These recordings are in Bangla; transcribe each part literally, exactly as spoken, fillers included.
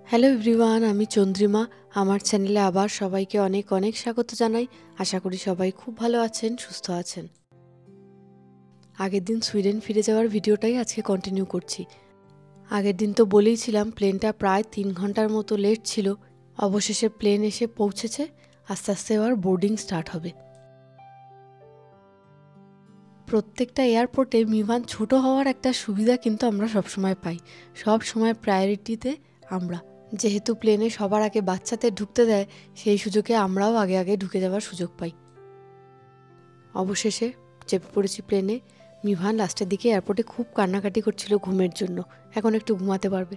হ্যালো এভরিওয়ান, আমি চন্দ্রিমা। আমার চ্যানেলে আবার সবাইকে অনেক অনেক স্বাগত জানাই। আশা করি সবাই খুব ভালো আছেন, সুস্থ আছেন। আগের দিন সুইডেন ফিরে যাওয়ার ভিডিওটাই আজকে কন্টিনিউ করছি। আগের দিন তো বলেইছিলাম প্লেনটা প্রায় তিন ঘন্টার মতো লেট ছিল। অবশেষে প্লেন এসে পৌঁছেছে। আস্তে আস্তে এবার বোর্ডিং স্টার্ট হবে। প্রত্যেকটা এয়ারপোর্টে বিমান ছোট হওয়ার একটা সুবিধা কিন্তু আমরা সবসময় পাই। সব সময় প্রায়োরিটিতে আমরা, যেহেতু প্লেনে সবার আগে বাচ্চাদের ঢুকতে দেয়, সেই সুযোগে আমরাও আগে আগে ঢুকে যাওয়ার সুযোগ পাই। অবশেষে চেপে পড়েছি প্লেনে। মিভান লাস্টের দিকে এয়ারপোর্টে খুব কান্নাকাটি করছিল ঘুমের জন্য, এখন একটু ঘুমাতে পারবে।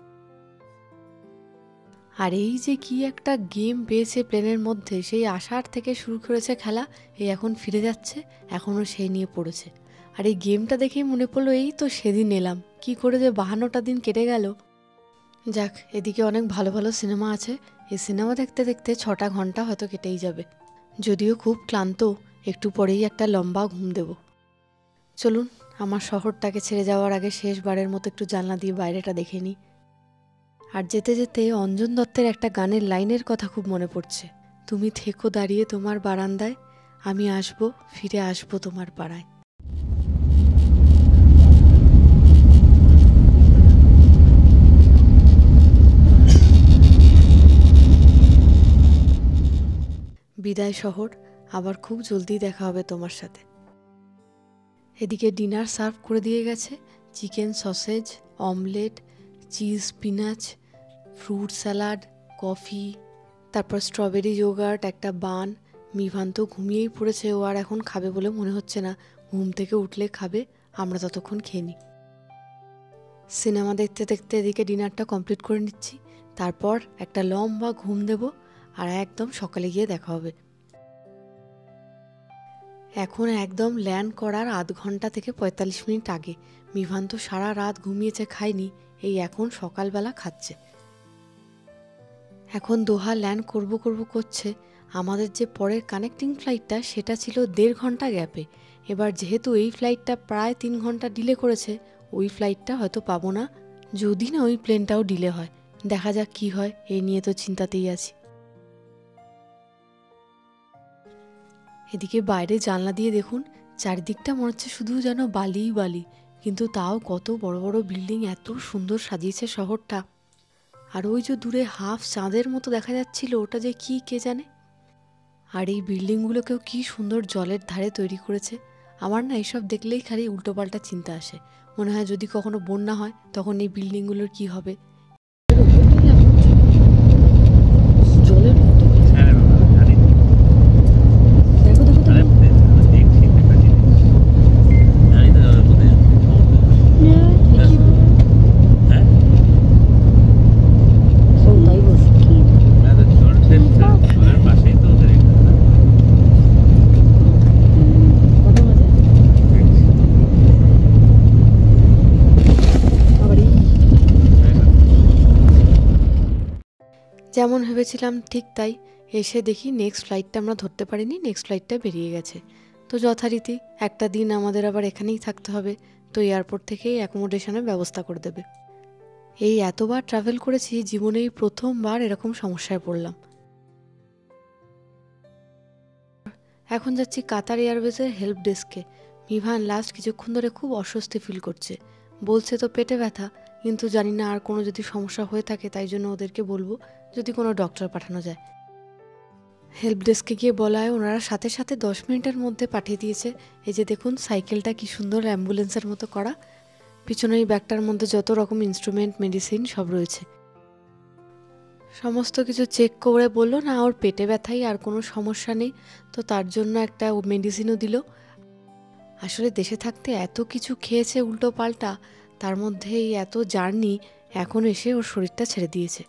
আর এই যে কি একটা গেম পেয়েছে প্লেনের মধ্যে, সেই আসার থেকে শুরু করেছে খেলা, এই এখন ফিরে যাচ্ছে, এখনও সেই নিয়ে পড়েছে। আর এই গেমটা দেখেই মনে পড়লো এই তো সেদিন এলাম, কি করে যে বাহান্নটা দিন কেটে গেল। যাক, এদিকে অনেক ভালো ভালো সিনেমা আছে, এই সিনেমা দেখতে দেখতে ছটা ঘন্টা হয়তো কেটেই যাবে। যদিও খুব ক্লান্ত, একটু পরেই একটা লম্বা ঘুম দেব। চলুন, আমার শহরটাকে ছেড়ে যাওয়ার আগে শেষবারের মতো একটু জানলা দিয়ে বাইরেটা দেখে নিই। আর যেতে যেতে অঞ্জন দত্তের একটা গানের লাইনের কথা খুব মনে পড়ছে। তুমি থেকো দাঁড়িয়ে তোমার বারান্দায়, আমি আসবো, ফিরে আসবো তোমার পাড়ায়। বিদায় শহর, আবার খুব জলদি দেখা হবে তোমার সাথে। এদিকে ডিনার সার্ভ করে দিয়ে গেছে। Chicken sausage, omelette, cheese spinach, fruit salad, coffee, তারপর স্ট্রবেরি যোগার্ট, একটা বান। মিভান তো ঘুমিয়েই পড়েছে, ও আর এখন খাবে বলে মনে হচ্ছে না। ঘুম থেকে উঠলে খাবে, আমরা ততক্ষণ খেয়ে নিই। সিনেমা দেখতে দেখতে এদিকে ডিনারটা কমপ্লিট করে নিচ্ছি। তারপর একটা লম্বা ঘুম দেব, আর একদম সকালে গিয়ে দেখা হবে। এখন একদম ল্যান্ড করার আধ ঘন্টা থেকে পঁয়তাল্লিশ মিনিট আগে। মিভান তো সারা রাত ঘুমিয়েছে, খায়নি, এই এখন সকালবেলা খাচ্ছে। এখন দোহা ল্যান্ড করব করব করছে। আমাদের যে পরের কানেক্টিং ফ্লাইটটা, সেটা ছিল দেড় ঘন্টা গ্যাপে। এবার যেহেতু এই ফ্লাইটটা প্রায় তিন ঘন্টা ডিলে করেছে, ওই ফ্লাইটটা হয়তো পাবো না, যদি না ওই প্লেনটাও ডিলে হয়। দেখা যাক কি হয়, এই নিয়ে তো চিন্তাতেই আছি। এদিকে বাইরে জানলা দিয়ে দেখুন, চারিদিকটা মনে হচ্ছে শুধু যেন বালিই বালি, কিন্তু তাও কত বড় বড় বিল্ডিং, এত সুন্দর সাজিয়েছে শহরটা। আর ওই যে দূরে হাফ চাঁদের মতো দেখা যাচ্ছিল, ওটা যে কি কে জানে। আর এই বিল্ডিংগুলোকেও কি সুন্দর জলের ধারে তৈরি করেছে। আমার না এইসব দেখলেই খালি উল্টোপাল্টা চিন্তা আসে। মনে হয় যদি কখনো বন্যা হয়, তখন এই বিল্ডিংগুলোর কি হবে। যেমন ভেবেছিলাম ঠিক তাই, এসে দেখি নেক্সট ফ্লাইটটা আমরা ধরতে পারিনি, নেক্সট ফ্লাইটটা বেরিয়ে গেছে। তো যথারীতি একটা দিন আমাদের আবার এখানেই থাকতে হবে, তো এয়ারপোর্ট থেকেই অ্যাকোমোডেশনের ব্যবস্থা করে দেবে। এই এতবার ট্রাভেল করেছি, জীবনেই প্রথমবার এরকম সমস্যায় পড়লাম। এখন যাচ্ছি কাতার এয়ারওয়েজের হেল্প ডেস্কে। মিভান লাস্ট কিছুক্ষণ ধরে খুব অস্বস্তি ফিল করছে, বলছে তো পেটে ব্যথা, কিন্তু জানি না আর কোনো যদি সমস্যা হয়ে থাকে, তাই জন্য ওদেরকে বলবো যদি কোনো ডক্টর পাঠানো যায়। হেল্প ডেস্কে গিয়ে বলায় ওনারা সাথে সাথে দশ মিনিটের মধ্যে পাঠিয়ে দিয়েছে। এই যে দেখুন, সাইকেলটা কি সুন্দর অ্যাম্বুলেন্সের মতো করা, পিছনে এই ব্যাগটার মধ্যে যত রকম ইনস্ট্রুমেন্ট, মেডিসিন সব রয়েছে। সমস্ত কিছু চেক করে বললো না ওর পেটে ব্যথাই, আর কোনো সমস্যা নেই, তো তার জন্য একটা মেডিসিনও দিল। আসলে দেশে থাকতে এত কিছু খেয়েছে উল্টো পাল্টা, তার মধ্যে এই এত জার্নি, এখন এসে ওর শরীরটা ছেড়ে দিয়েছে।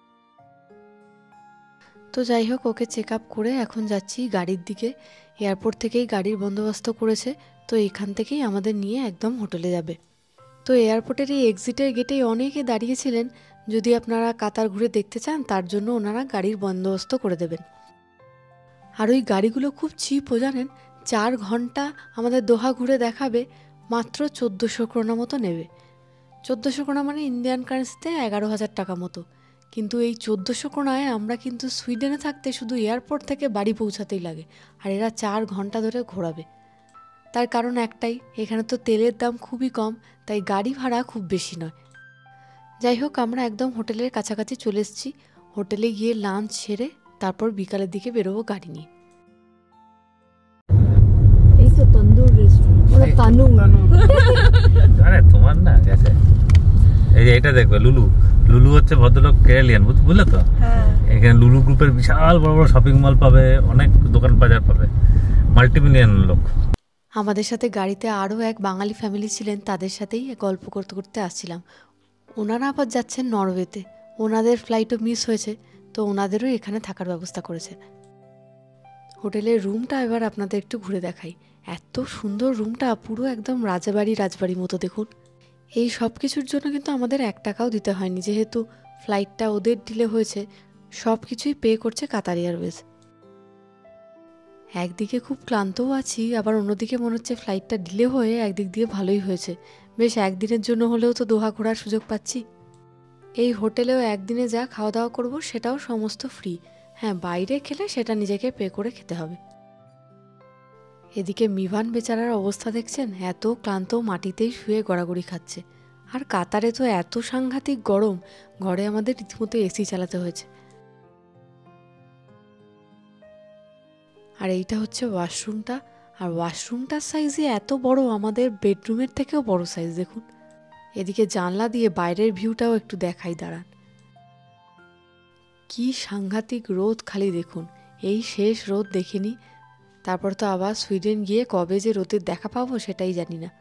তো যাই হোক, ওকে চেক আপ করে এখন যাচ্ছি গাড়ির দিকে। এয়ারপোর্ট থেকেই গাড়ির বন্দোবস্ত করেছে, তো এখান থেকেই আমাদের নিয়ে একদম হোটেলে যাবে। তো এয়ারপোর্টের এই এক্সিটের গেটেই অনেকে দাঁড়িয়েছিলেন, যদি আপনারা কাতার ঘুরে দেখতে চান, তার জন্য ওনারা গাড়ির বন্দোবস্ত করে দেবেন। আর ওই গাড়িগুলো খুব চিপও জানেন, চার ঘন্টা আমাদের দোহা ঘুরে দেখাবে, মাত্র চোদ্দোশো ক্রোনা মতো নেবে। চোদ্দোশো ক্রোনা মানে ইন্ডিয়ান কারেন্সিতে এগারো হাজার টাকা মতো। কিন্তু এই চোদ্দোশো কোণায় আমরা কিন্তু সুইডেনে থাকতে শুধু এয়ারপোর্ট থেকে বাড়ি পৌঁছাতেই লাগে, আর এরা চার ঘন্টা ধরে ঘোরাবে। তার কারণ একটাই, এখানে তো তেলের দাম খুবই কম, তাই গাড়ি ভাড়া খুব বেশি নয়। যাই হোক, আমরা একদম হোটেলের কাছাকাছি চলে এসেছি। হোটেলে গিয়ে লাঞ্চ সেরে তারপর বিকালের দিকে বেরোবো গাড়ি নিয়ে। এই তো তন্দুর রেস্টুরেন্ট, তানু। আরে তোমার না গেছে, এই যে এটা দেখবে লুলু। লুলু হচ্ছে ভদ্রলোক কেরালিয়ান, বুঝলে তো? এখানে লুলু গ্রুপের বিশাল বড় বড় শপিং মল পাবে, অনেক দোকান বাজার পাবে, মাল্টিমিলিয়ন লোক। আমাদের সাথে গাড়িতে আরও এক বাঙালি ফ্যামিলি ছিলেন, তাদের সাথেই গল্প করতে করতে আসছিলাম। ওনারা আবার যাচ্ছেন নরওয়েতে, ওনাদের ফ্লাইটও মিস হয়েছে, তো ওনাদেরও এখানে থাকার ব্যবস্থা করেছে। হোটেলের রুমটা এবার আপনাদের একটু ঘুরে দেখাই। এত সুন্দর রুমটা, পুরো একদম রাজবাড়ি রাজবাড়ির মতো। দেখুন, এই সব কিছুর জন্য কিন্তু আমাদের এক টাকাও দিতে হয়নি, যেহেতু ফ্লাইটটা ওদের ডিলে হয়েছে। সব কিছুই পে করছে কাতার এয়ারওয়েজ। একদিকে খুব ক্লান্তও আছি, আবার অন্যদিকে মনে হচ্ছে ফ্লাইটটা ডিলে হয়ে একদিক দিয়ে ভালোই হয়েছে। বেশ একদিনের জন্য হলেও তো দোহা ঘোরার সুযোগ পাচ্ছি। এই হোটেলেও একদিনে যা খাওয়া দাওয়া করবো সেটাও সমস্ত ফ্রি। হ্যাঁ, বাইরে খেলে সেটা নিজেকে পে করে খেতে হবে। এদিকে মিভান বেচারার অবস্থা দেখছেন, এত ক্লান্ত মাটিতেই শুয়ে গড়াগড়ি খাচ্ছে। আর কাতারে তো এত সাংঘাতিক গরম, ঘরে আমাদের রীতিমতো এসি চালাতে হয়েছে। আর এইটা হচ্ছে ওয়াশরুমটা, আর ওয়াশরুমটার সাইজে এত বড়, আমাদের বেডরুমের থেকেও বড় সাইজ। দেখুন, এদিকে জানলা দিয়ে বাইরের ভিউটাও একটু দেখাই, দাঁড়ান। কি সাংঘাতিক রোদ, খালি দেখুন। এই শেষ রোদ দেখিনি, তারপর তো আবার সুইডেন গিয়ে কবে যে রোদের দেখা পাবো সেটাই জানি না।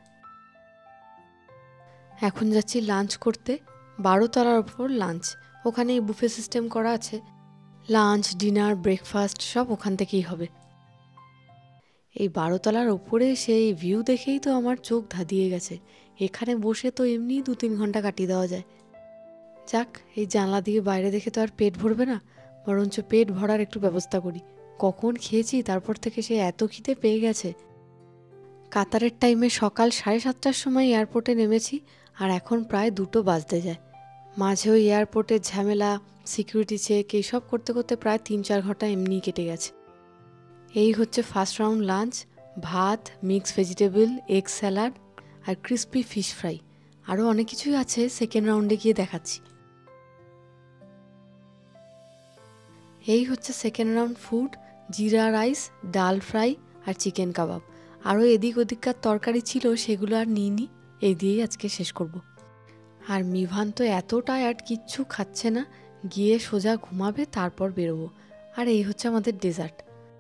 এখন যাচ্ছি লাঞ্চ করতে, বারো তলার ওপর লাঞ্চ। ওখানে বুফে সিস্টেম করা আছে, লাঞ্চ, ডিনার, ব্রেকফাস্ট সব ওখান থেকেই হবে। এই বারো তলার ওপরে সেই ভিউ দেখেই তো আমার চোখ ধাঁধিয়ে গেছে। এখানে বসে তো এমনি দু তিন ঘন্টা কাটিয়ে দেওয়া যায়। যাক, এই জানলা দিয়ে বাইরে দেখে তো আর পেট ভরবে না, বরঞ্চ পেট ভরার একটু ব্যবস্থা করি। কখন খেয়েছি, তারপর থেকে সে এত খিদে পেয়ে গেছে। কাতারের টাইমে সকাল সাড়ে সাতটার সময় এয়ারপোর্টে নেমেছি, আর এখন প্রায় দুটো বাজতে যায়। মাঝে ওই এয়ারপোর্টের ঝামেলা, সিকিউরিটি চেক, এইসব করতে করতে প্রায় তিন চার ঘন্টা এমনিই কেটে গেছে। এই হচ্ছে ফার্স্ট রাউন্ড লাঞ্চ, ভাত, মিক্স ভেজিটেবল, এগ স্যালাড আর ক্রিস্পি ফিশ ফ্রাই। আরও অনেক কিছুই আছে, সেকেন্ড রাউন্ডে গিয়ে দেখাচ্ছি। এই হচ্ছে second round food, jeera rice, dal fry আর চিকেন কাবাব। আরও এদিক ওদিককার তরকারি ছিল, সেগুলো আর নিইনি, এই দিয়েই আজকে শেষ করব। আর মিভান তো এত টায়ার্ড, কিচ্ছু খাচ্ছে না, গিয়ে সোজা ঘুমাবে, তারপর বেরোবো। আর এই হচ্ছে আমাদের ডেজার্ট।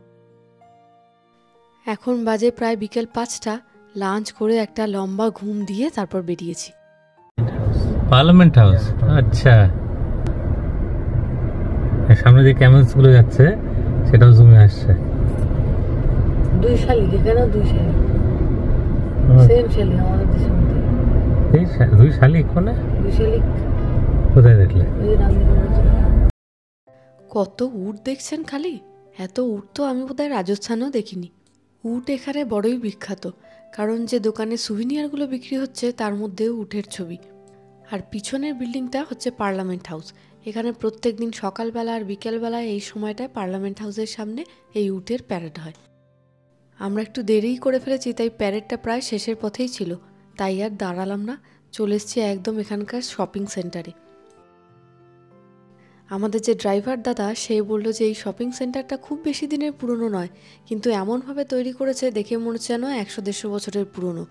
এখন বাজে প্রায় বিকেল পাঁচটা। লাঞ্চ করে একটা লম্বা ঘুম দিয়ে তারপর বেরিয়েছি। পার্লামেন্ট হাউস, আচ্ছা। সামনে যে ক্যামেলস গুলো যাচ্ছে সেটাও জুমে আসছে। দুই শালিক, এখানে দুই শালিক, সেম শালিক আমাদের দেশের মধ্যে। এই দুই শালিক কোনে? দুই শালিক কোথায় দেখলে? কত উট দেখছেন খালি, এত উট তো আমি বোধহয় রাজস্থানেও দেখিনি। উট এখানে বড়ই বিখ্যাত, কারণ যে দোকানে সুভিনিয়ারগুলো বিক্রি হচ্ছে তার মধ্যেও উটের ছবি। আর পিছনের বিল্ডিংটা হচ্ছে পার্লামেন্ট হাউস। এখানে প্রত্যেক দিন সকালবেলা আর বিকেলবেলায় এই সময়টায় পার্লামেন্ট হাউসের সামনে এই উটের প্যারেড হয়। আমরা একটু দেরিই করে ফেলেছি, তাই প্যারেডটা প্রায় শেষের পথেই ছিল, তাই আর দাঁড়ালাম না, চলে এসেছি একদম এখানকার শপিং সেন্টারে। আমাদের যে ড্রাইভার দাদা, সে বলল যে এই শপিং সেন্টারটা খুব বেশি দিনের পুরনো নয়, কিন্তু এমনভাবে তৈরি করেছে দেখে মনে হচ্ছে যেন একশো দেড়শো বছরের পুরনো।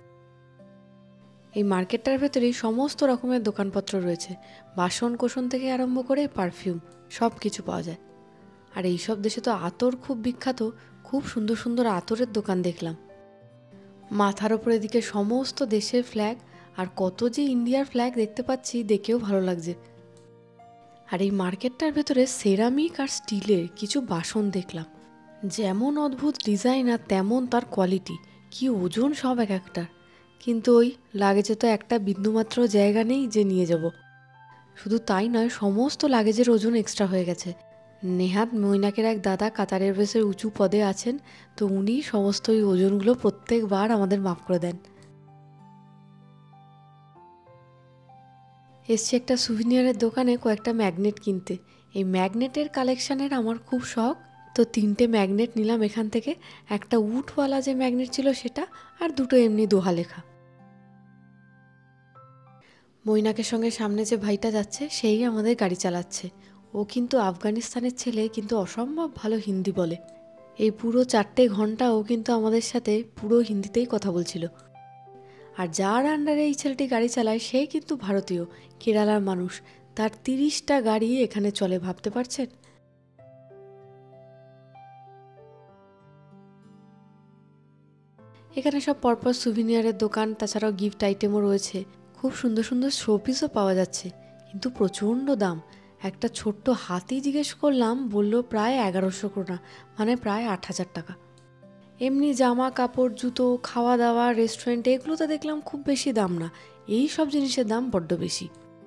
এই মার্কেটটার ভেতরেই সমস্ত রকমের দোকানপত্র রয়েছে, বাসন কোসন থেকে আরম্ভ করে পারফিউম সব কিছু পাওয়া যায়। আর এইসব দেশে তো আতর খুব বিখ্যাত, খুব সুন্দর সুন্দর আতরের দোকান দেখলাম। মাথার ওপর এদিকে সমস্ত দেশের ফ্ল্যাগ, আর কত যে ইন্ডিয়ার ফ্ল্যাগ দেখতে পাচ্ছি, দেখেও ভালো লাগছে। আর এই মার্কেটটার ভেতরে সেরামিক আর স্টিলের কিছু বাসন দেখলাম, যেমন অদ্ভুত ডিজাইন আর তেমন তার কোয়ালিটি, কি ওজন সব এক একটার। কিন্তু ওই লাগেজে তো একটা বিন্দুমাত্র জায়গা নেই যে নিয়ে যাব। শুধু তাই নয়, সমস্ত লাগেজের ওজন এক্সট্রা হয়ে গেছে। নেহাত মৈনাকের এক দাদা কাতার এয়ারওয়েজের উঁচু পদে আছেন, তো উনি সমস্ত ওই ওজনগুলো প্রত্যেকবার আমাদের মাফ করে দেন। এসছি একটা সুভিনিয়ারের দোকানে কয়েকটা ম্যাগনেট কিনতে। এই ম্যাগনেটের কালেকশানের আমার খুব শখ, তো তিনটে ম্যাগনেট নিলাম এখান থেকে। একটা উডওয়ালা যে ম্যাগনেট ছিল সেটা, আর দুটো এমনি দোহা লেখা। মৈনাকের সঙ্গে সামনে যে ভাইটা যাচ্ছে সেই আমাদের গাড়ি চালাচ্ছে। ও কিন্তু আফগানিস্তানের ছেলে, কিন্তু অসম্ভব ভালো হিন্দি বলে। এই পুরো চারটে ঘন্টা ও কিন্তু আমাদের সাথে পুরো হিন্দিতেই কথা বলছিল। আর যার আন্ডারে এই ছেলেটি গাড়ি চালায় সে কিন্তু ভারতীয়, কেরালার মানুষ। তার তিরিশটা গাড়ি এখানে চলে, ভাবতে পারছেন? এখানে সব পরপর সুভিনিয়ারের দোকান, তাছাড়াও গিফট আইটেমও রয়েছে। খুব সুন্দর সুন্দর শোপিসও পাওয়া যাচ্ছে, কিন্তু প্রচণ্ড দাম। একটা ছোট্ট হাতি জিজ্ঞেস করলাম, বলল প্রায় এগারোশো করোনা, মানে প্রায় আট হাজার টাকা। এমনি জামা কাপড়, জুতো, খাওয়া দাওয়া, রেস্টুরেন্ট, এগুলো তো দেখলাম খুব বেশি দাম না। এই সব জিনিসের দাম বড্ড বেশি।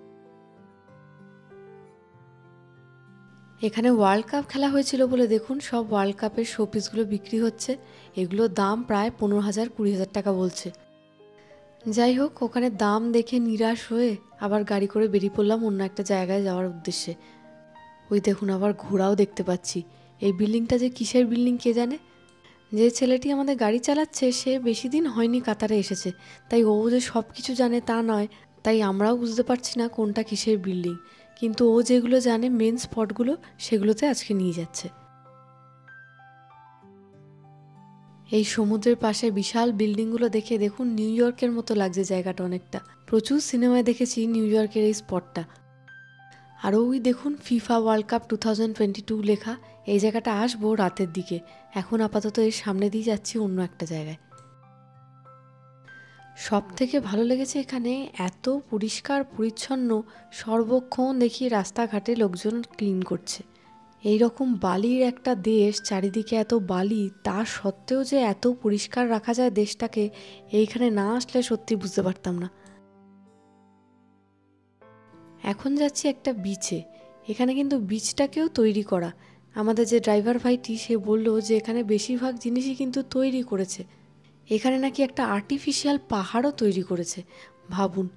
এখানে ওয়ার্ল্ড কাপ খেলা হয়েছিল বলে দেখুন সব ওয়ার্ল্ড কাপের শোপিসগুলো বিক্রি হচ্ছে। এগুলোর দাম প্রায় পনেরো হাজার কুড়ি হাজার টাকা বলছে। যাই হোক, ওখানে দাম দেখে নিরাশ হয়ে আবার গাড়ি করে বেরিয়ে পড়লাম অন্য একটা জায়গায় যাওয়ার উদ্দেশ্যে। ওই দেখুন আবার ঘোড়াও দেখতে পাচ্ছি। এই বিল্ডিংটা যে কিসের বিল্ডিং কে জানে। যে ছেলেটি আমাদের গাড়ি চালাচ্ছে সে বেশি দিন হয়নি কাতারে এসেছে, তাই ও যে সব কিছু জানে তা নয়। তাই আমরাও বুঝতে পারছি না কোনটা কিসের বিল্ডিং, কিন্তু ও যেগুলো জানে মেন স্পটগুলো, সেগুলোতে আজকে নিয়ে যাচ্ছে। এই সমুদ্রের পাশে বিশাল বিল্ডিংগুলো দেখে দেখুন নিউ ইয়র্কের মতো লাগছে জায়গাটা অনেকটা। প্রচুর সিনেমায় দেখেছি নিউ ইয়র্কের এই স্পটটা। আর ওই দেখুন FIFA world cup two thousand twenty two লেখা। এই জায়গাটা আসবো রাতের দিকে, এখন আপাতত এর সামনে দিয়ে যাচ্ছি অন্য একটা জায়গায়। সব থেকে ভালো লেগেছে এখানে এত পরিষ্কার পরিচ্ছন্ন, সর্বক্ষণ দেখি রাস্তাঘাটে লোকজন ক্লিন করছে। এই রকম বালির একটা দেশ, চারিদিকে এত বালি, তা সত্ত্বেও যে এত পরিষ্কার রাখা যায় দেশটাকে, এইখানে না আসলে সত্যি বুঝতে পারতাম না। এখন যাচ্ছি একটা বিচে। এখানে কিন্তু বিচটাকেও তৈরি করা। আমাদের যে ড্রাইভার ভাইটি সে বলল যে এখানে বেশিরভাগ জিনিসই কিন্তু তৈরি করেছে। এখানে নাকি একটা আর্টিফিশিয়াল পাহাড়ও তৈরি করেছে, ভাবুন।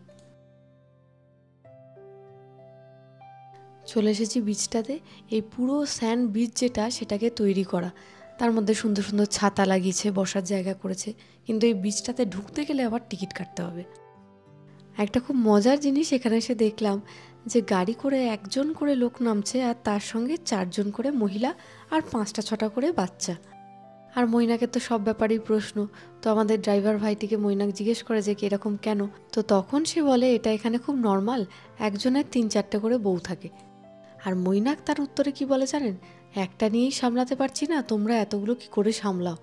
চলে এসেছি বিচটাতে। এই পুরো স্যান্ড বিচ যেটা, সেটাকে তৈরি করা। তার মধ্যে সুন্দর সুন্দর ছাতা লাগিয়েছে, বসার জায়গা করেছে, কিন্তু এই বিচটাতে ঢুকতে গেলে আবার টিকিট কাটতে হবে। একটা খুব মজার জিনিস এখানে এসে দেখলাম যে গাড়ি করে একজন করে লোক নামছে, আর তার সঙ্গে চারজন করে মহিলা আর পাঁচটা ছটা করে বাচ্চা। আর মৈনাকে তো সব ব্যাপারেই প্রশ্ন, তো আমাদের ড্রাইভার ভাইটিকে মৈনাক জিজ্ঞেস করে যে এরকম কেন, তো তখন সে বলে এটা এখানে খুব নর্মাল, একজনের তিন চারটে করে বউ থাকে। আর মৈনাক তার উত্তরে কি বলে জানেন, একটা নিয়েই সামলাতে পারছি না, তোমরা এতগুলো কি করে সামলাও।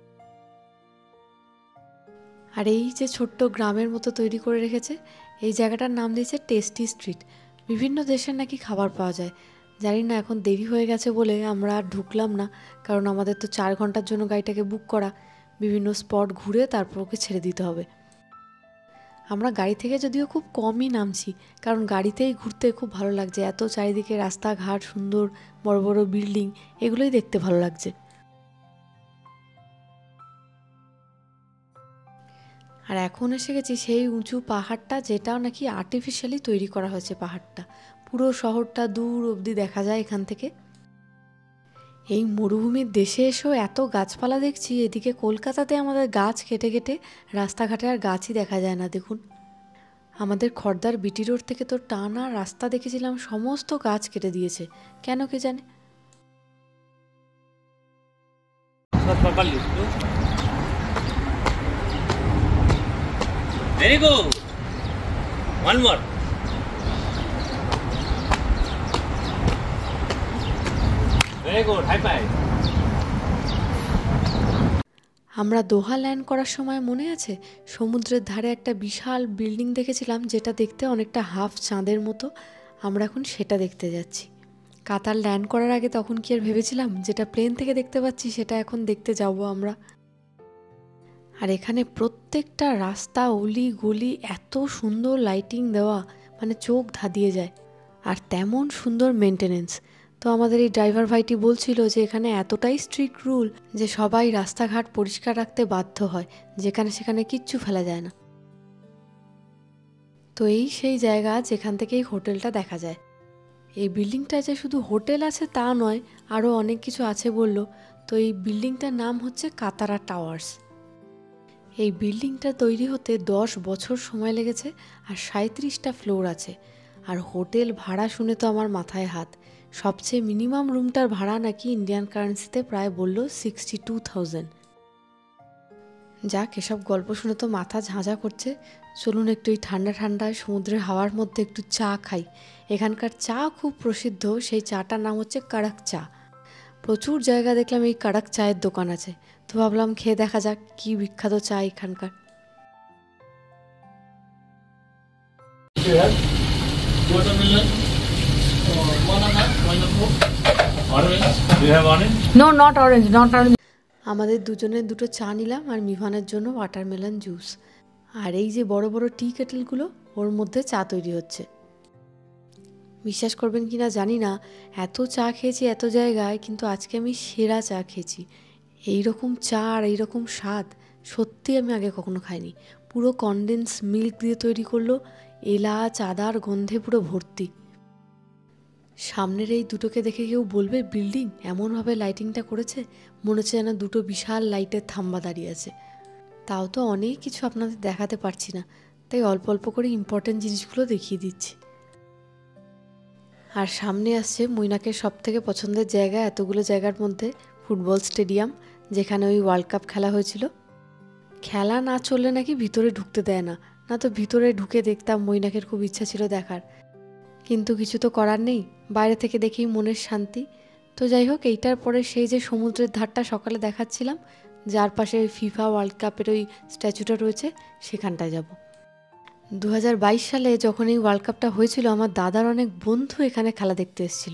আর এই যে ছোট্ট গ্রামের মতো তৈরি করে রেখেছে, এই জায়গাটার নাম দিয়েছে টেস্টি স্ট্রিট। বিভিন্ন দেশের নাকি খাবার পাওয়া যায়। জানি না, এখন দেরি হয়ে গেছে বলে আমরা আর ঢুকলাম না, কারণ আমাদের তো চার ঘন্টার জন্য গাড়িটাকে বুক করা। বিভিন্ন স্পট ঘুরে তারপর ওকে ছেড়ে দিতে হবে। আমরা গাড়ি থেকে যদিও খুব কমই নামছি, কারণ গাড়িতেই ঘুরতে খুব ভালো লাগছে। এত চারিদিকে রাস্তাঘাট, সুন্দর বড় বড় বিল্ডিং, এগুলোই দেখতে ভালো লাগছে। আর এখন এসে গেছি সেই উঁচু পাহাড়টা, যেটাও নাকি আর্টিফিশিয়ালি তৈরি করা হয়েছে। পাহাড়টা পুরো শহরটা দূর অবধি দেখা যায় এখান থেকে। এই মরুভূমির দেশে এসেও এত গাছপালা দেখছি। এদিকে কলকাতাতে আমাদের গাছ কেটে কেটে রাস্তাঘাটে আর গাছই দেখা যায় না। দেখুন, আমাদের খড়দার বিটি রোড থেকে তো টানা রাস্তা দেখেছিলাম, সমস্ত গাছ কেটে দিয়েছে, কেন কে জানে। Very good. One more. Very good. High five. আমরা দোহা ল্যান্ড করার সময় মনে আছে সমুদ্রের ধারে একটা বিশাল বিল্ডিং দেখেছিলাম, যেটা দেখতে অনেকটা হাফ চাঁদের মতো। আমরা এখন সেটা দেখতে যাচ্ছি। কাতার ল্যান্ড করার আগে তখন কি আর ভেবেছিলাম যেটা প্লেন থেকে দেখতে পাচ্ছি সেটা এখন দেখতে যাব আমরা। আর এখানে প্রত্যেকটা রাস্তা, অলি গলি এত সুন্দর লাইটিং দেওয়া, মানে চোখ ধাঁধিয়ে যায়। আর তেমন সুন্দর মেনটেনেন্স। তো আমাদের এই ড্রাইভার ভাইটি বলছিল যে এখানে এতটাই স্ট্রিক্ট রুল যে সবাই রাস্তাঘাট পরিষ্কার রাখতে বাধ্য হয়, যেখানে সেখানে কিচ্ছু ফেলা যায় না। তো এই সেই জায়গা যেখান থেকে এই হোটেলটা দেখা যায়। এই বিল্ডিংটা যে শুধু হোটেল আছে তা নয়, আরও অনেক কিছু আছে বললো। তো এই বিল্ডিংটার নাম হচ্ছে কাতারা টাওয়ার্স। এই বিল্ডিংটা তৈরি হতে দশ বছর সময় লেগেছে আর সাঁত্রিশটা ফ্লোর আছে। আর হোটেল ভাড়া শুনে তো আমার মাথায় হাত। সবচেয়ে মিনিমাম রুমটার ভাড়া নাকি ইন্ডিয়ান কারেন্সিতে প্রায় বললো সিক্সটি টু থাউজেন্ড। যাক, এসব গল্প শুনে তো মাথা ঝাঁঝা করছে। চলুন একটু এই ঠান্ডা ঠান্ডায় সমুদ্রের হাওয়ার মধ্যে একটু চা খাই। এখানকার চা খুব প্রসিদ্ধ, সেই চাটার নাম হচ্ছে কড়ক চা। প্রচুর জায়গা দেখলাম এই কড়ক চায়ের দোকান আছে, তো ভাবলাম খেয়ে দেখা যাক কি বিখ্যাত চা এখানকার। No not orange, not orange. আমাদের দুজনের দুটো চা নিলাম আর মিভানের জন্য ওয়াটারমেলন জুস। আর এই যে বড় বড় টি কেটেলগুলো, ওর মধ্যে চা তৈরি হচ্ছে। বিশ্বাস করবেন কি না জানি না, এত চা খেয়েছি এত জায়গায়, কিন্তু আজকে আমি সেরা চা খেয়েছি। এইরকম চা আর এইরকম স্বাদ সত্যি আমি আগে কখনো খাইনি। পুরো কনডেন্স মিল্ক দিয়ে তৈরি করলো, এলাচ আদার গন্ধে পুরো ভর্তি। সামনের এই দুটোকে দেখে কেউ বলবে বিল্ডিং, এমনভাবে লাইটিংটা করেছে মনে হচ্ছে যেন দুটো বিশাল লাইটের থাম্বা দাঁড়িয়ে আছে। তাও তো অনেক কিছু আপনাদের দেখাতে পারছি না, তাই অল্প অল্প করে ইম্পর্টেন্ট জিনিসগুলো দেখিয়ে দিচ্ছি। আর সামনে আসছে মৈনাকের সব থেকে পছন্দের জায়গা, এতগুলো জায়গার মধ্যে ফুটবল স্টেডিয়াম, যেখানে ওই ওয়ার্ল্ড কাপ খেলা হয়েছিল। খেলা না চললে নাকি ভিতরে ঢুকতে দেয় না, না তো ভিতরে ঢুকে দেখতাম। মৈনাকের খুব ইচ্ছা ছিল দেখার, কিন্তু কিছু তো করার নেই, বাইরে থেকে দেখেই মনের শান্তি। তো যাই হোক, এইটার পরে সেই যে সমুদ্রের ধারটা সকালে দেখাচ্ছিলাম, যার পাশে ওই ফিফা ওয়ার্ল্ড কাপের ওই স্ট্যাচুটা রয়েছে, সেখানটায় যাব। দু হাজার বাইশ সালে যখন এই ওয়ার্ল্ড কাপটা হয়েছিল, আমার দাদার অনেক বন্ধু এখানে খেলা দেখতে এসেছিল।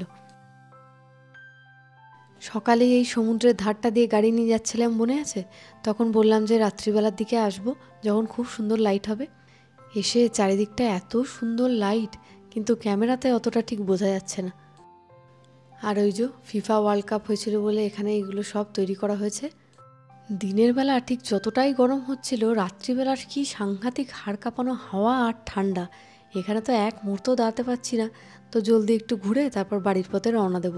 সকালে এই সমুদ্রের ধারটা দিয়ে গাড়ি নিয়ে যাচ্ছিলাম, মনে আছে? তখন বললাম যে রাত্রিবেলার দিকে আসবো, যখন খুব সুন্দর লাইট হবে। এসে চারিদিকটা এত সুন্দর লাইট, কিন্তু ক্যামেরাতে অতটা ঠিক বোঝা যাচ্ছে না। আর ওই যে ফিফা ওয়ার্ল্ড কাপ হয়েছিল বলে এখানে এগুলো সব তৈরি করা হয়েছে। দিনের বেলা ঠিক যতটাই গরম হচ্ছিল, রাত্রিবেলার কি সাংঘাতিক হাড় কাঁপানো হাওয়া আর ঠান্ডা। এখানে তো এক মুহূর্ত দাঁড়াতে পারছি না, তো জলদি একটু ঘুরে তারপর বাড়ির পথে রওনা দেবো।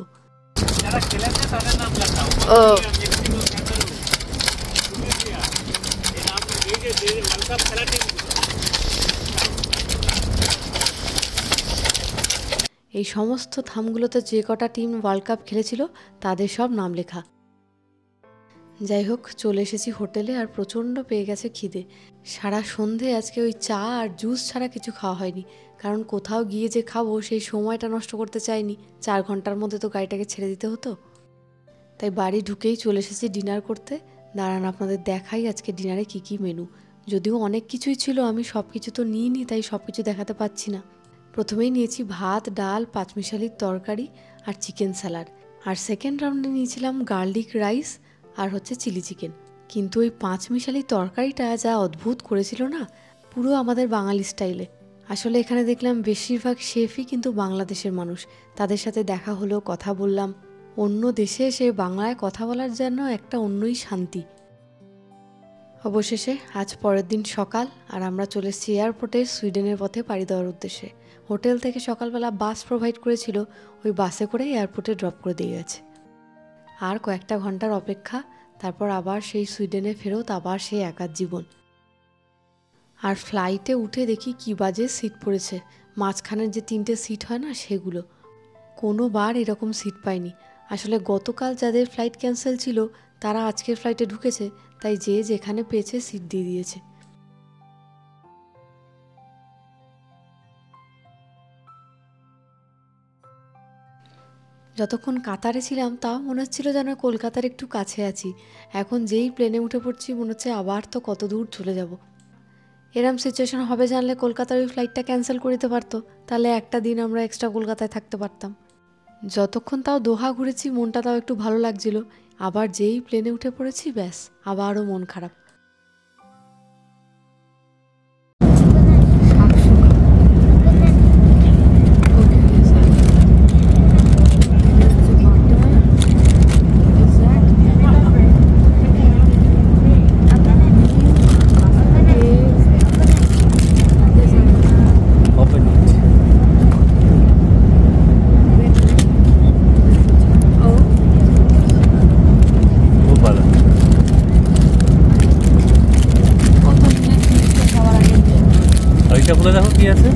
এই সমস্ত থামগুলোতে যে কটা টিম ওয়ার্ল্ড কাপ খেলেছিল তাদের সব নাম লেখা। যাই হোক, চলে এসেছি হোটেলে আর প্রচণ্ড পেয়ে গেছে খিদে। সারা সন্ধে আজকে ওই চা আর জুস ছাড়া কিছু খাওয়া হয়নি, কারণ কোথাও গিয়ে যে খাবো সেই সময়টা নষ্ট করতে চাইনি। চার ঘন্টার মধ্যে তো গাড়িটাকে ছেড়ে দিতে হতো, তাই বাড়ি ঢুকেই চলে এসেছি ডিনার করতে। দাঁড়ান আপনাদের দেখাই আজকে ডিনারে কি কি মেনু। যদিও অনেক কিছুই ছিল, আমি সব কিছু তো নিইনি, তাই সব কিছু দেখাতে পাচ্ছি না। প্রথমেই নিয়েছি ভাত, ডাল, পাঁচমিশালির তরকারি আর চিকেন স্যালাড। আর সেকেন্ড রাউন্ডে নিয়েছিলাম গার্লিক রাইস আর হচ্ছে চিলি চিকেন। কিন্তু ওই পাঁচমিশালি তরকারিটা যা অদ্ভুত করেছিল না, পুরো আমাদের বাঙালি স্টাইলে। আসলে এখানে দেখলাম বেশিরভাগ শেফই কিন্তু বাংলাদেশের মানুষ। তাদের সাথে দেখা হলো, কথা বললাম। অন্য দেশে এসে বাংলায় কথা বলার জন্য একটা অন্যই শান্তি। অবশেষে আজ পরের দিন সকাল, আর আমরা চলে এসেছি এয়ারপোর্টে সুইডেনের পথে পাড়ি দেওয়ার উদ্দেশ্যে। হোটেল থেকে সকালবেলা বাস প্রোভাইড করেছিল, ওই বাসে করে এয়ারপোর্টে ড্রপ করে দিয়ে গেছে। আর কয়েকটা ঘন্টার অপেক্ষা, তারপর আবার সেই সুইডেনে ফেরত, আবার সেই একার জীবন। আর ফ্লাইটে উঠে দেখি কি বাজে সিট পড়েছে, মাঝখানের যে তিনটে সিট হয় না সেগুলো। কোনোবার এরকম সিট পাইনি। আসলে গতকাল যাদের ফ্লাইট ক্যান্সেল ছিল তারা আজকের ফ্লাইটে ঢুকেছে, তাই যে যেখানে পেয়েছে সিট দিয়ে দিয়েছে। যতক্ষণ কাতারে ছিলাম তাও মনে হচ্ছিল যেন কলকাতার একটু কাছে আছি। এখন যেই প্লেনে উঠে পড়ছি মনে হচ্ছে আবার তো কত দূর চলে যাব। এরম সিচুয়েশন হবে জানলে কলকাতার ওই ফ্লাইটটা ক্যান্সেল করে দিতে পারতো, তাহলে একটা দিন আমরা এক্সট্রা কলকাতায় থাকতে পারতাম। যতক্ষণ তাও দোহা ঘুরেছি মনটা তাও একটু ভালো লাগছিল, আবার যেই প্লেনে উঠে পড়েছি ব্যাস আবারও মন খারাপ। খুলে দেখো কি আছে।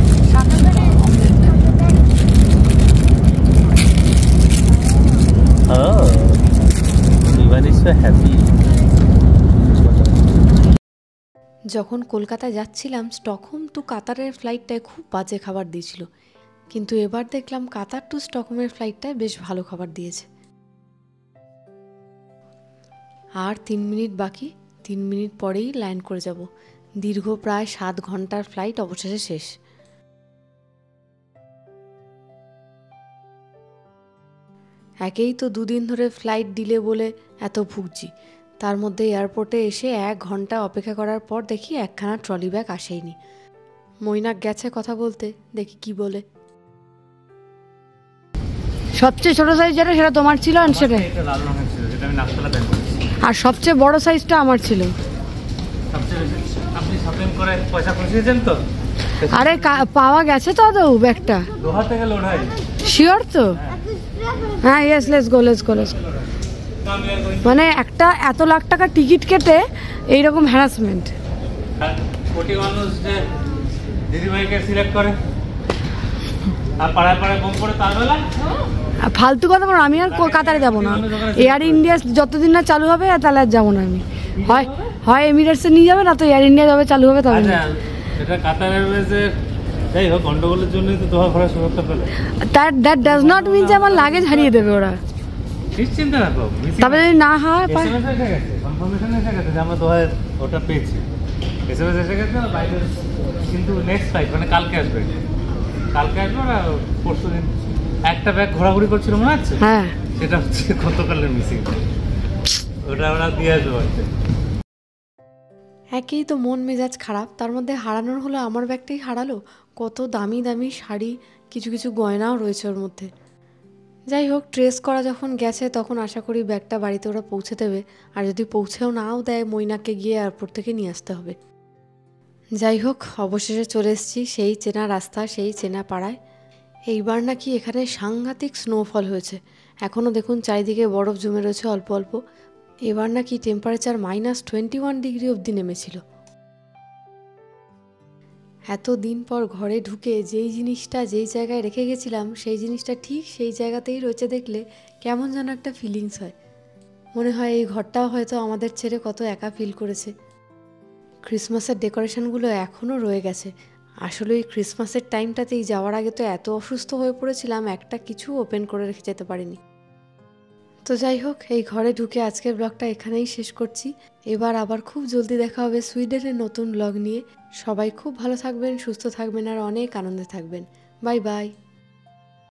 যখন কলকাতায় যাচ্ছিলাম স্টকহোম টু কাতারের ফ্লাইটটায় খুব বাজে খাবার দিয়েছিল, কিন্তু এবার দেখলাম কাতার টু স্টকহোমের ফ্লাইটটায় বেশ ভালো খাবার দিয়েছে। আর তিন মিনিট বাকি, তিন মিনিট পরেই ল্যান্ড করে যাব। দীর্ঘ প্রায় সাত ঘন্টার ফ্লাইট অবশেষে শেষ। একেই তো দুদিন ধরে ফ্লাইট ডিলে বলে এত ভুগছি, তার মধ্যে এয়ারপোর্টে এসে এক ঘন্টা অপেক্ষা করার পর দেখি একখানা ট্রলি ব্যাগ আসেইনি। মৈনাক গেছে কথা বলতে, দেখি কি বলে। সবচেয়ে ছোট সাইজ যেটা সেটা তোমার ছিল, আর সবচেয়ে বড় সাইজটা আমার ছিল। আপনি শপিং করে পয়সা খুঁজিয়েছেন তো? আরে পাওয়া গেছে তো আদৌ ব্যাগটা? দোহা থেকে লোড হয়। শিওর তো? হ্যাঁ, yes, let's go let's go let's go. মানে একটা এত লাখ টাকা টিকিট কেটে এইরকম হ্যারাসমেন্ট। কোটি মানুষ যে দিদিভাইকে সিলেক্ট করে আর পাড়ায় পাড়ায় বোম করে, তার বেলা ফালতু কথা বলো। আমি আর কাতারে যাবো না। এয়ার ইন্ডিয়া যতদিন না চালু হবে তাহলে আর যাবো না আমি। হয় হয় এমিরেটসে নিয়ে যাবে, না তো এয়ার ইন্ডিয়া যাবে চালু হবে তবে। এটা কাতার এয়ারওয়েজের যাই হোক গন্ডগোলের জন্যই তো তোমার ঘরে সুরক্ষা পেলে। That that does not mean যে আমার লাগেজ হারিয়ে দেবে ওরা। নিশ্চিন্তে রাখো, তবে যদি না হয় এসএমএস এসে গেছে, কনফার্মেশন এসে গেছে যে আমরা দোহায় ওটা পেয়েছি। এসএমএস এসে গেছে বাইরে, কিন্তু নেক্সট ফ্লাইট মানে কালকে আসবে। কালকে আসবে ওরা পরশু দিন। একটা ব্যাগ ঘোরাঘুরি করছিল মনে আছে? হ্যাঁ, সেটা হচ্ছে গতকালের মিসিং। ওটা ওরা দিয়ে আসবে। একেই তো মন মেজাজ খারাপ, তার মধ্যে হারানোর হলো আমার ব্যাগটাই হারালো। কত দামি দামি শাড়ি, কিছু কিছু গয়নাও রয়েছে ওর মধ্যে। যাই হোক, ট্রেস করা যখন গেছে তখন আশা করি ব্যাগটা বাড়িতে ওরা পৌঁছে দেবে। আর যদি পৌঁছেও নাও দেয়, মৈনাককে গিয়ে এয়ারপোর্ট থেকে নিয়ে আসতে হবে। যাই হোক, অবশেষে চলে এসেছি সেই চেনা রাস্তা, সেই চেনা পাড়ায়। এইবার নাকি এখানে সাংঘাতিক স্নোফল হয়েছে। এখনও দেখুন চারিদিকে বরফ জমে রয়েছে অল্প অল্প। এবার নাকি temperature minus twenty one degree অবধি নেমেছিল। এত দিন পর ঘরে ঢুকে যেই জিনিসটা যেই জায়গায় রেখে গেছিলাম সেই জিনিসটা ঠিক সেই জায়গাতেই রয়েছে দেখলে কেমন যেন একটা ফিলিংস হয়। মনে হয় এই ঘরটাও হয়তো আমাদের ছেড়ে কত একা ফিল করেছে। ক্রিসমাসের ডেকোরেশনগুলো এখনও রয়ে গেছে। আসলে এই ক্রিসমাসের টাইমটাতেই যাওয়ার আগে তো এত অসুস্থ হয়ে পড়েছিলাম, একটা কিছু ওপেন করে রেখে যেতে পারিনি। তো যাই হোক, এই ঘরে ঢুকে আজকের ব্লগটা এখানেই শেষ করছি। এবার আবার খুব জলদি দেখা হবে সুইডেনের নতুন ব্লগ নিয়ে। সবাই খুব ভালো থাকবেন, সুস্থ থাকবেন আর অনেক আনন্দে থাকবেন। Bye by.